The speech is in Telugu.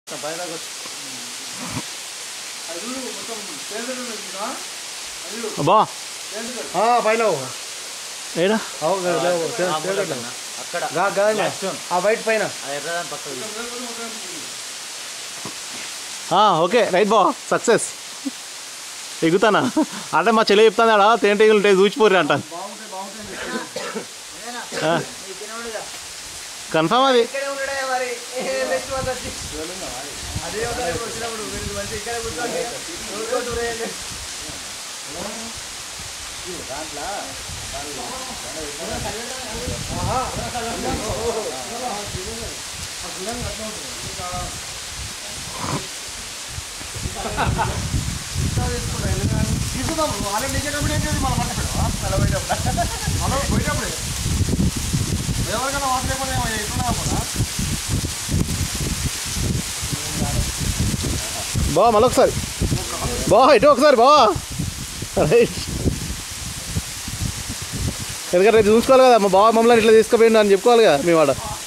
బా పైన ఏడా వైట్ పైన ఓకే రైట్ బా సక్సెస్ ఎగుతానా అంటే మా చెల్లి చెప్తాను ఆడ తేనెటీగలు ఉంటాయి చూచిపోర్రి అంటాను కన్ఫామ్ అది బా మళ్ళొకసారి బా ఇటు ఒకసారి బా రైట్ ఎందుకంటే చూసుకోవాలి కదా మా బావ మమ్మల్ని ఇట్లా తీసుకుపోయిండు అని చెప్పుకోవాలి కదా మేము వాడ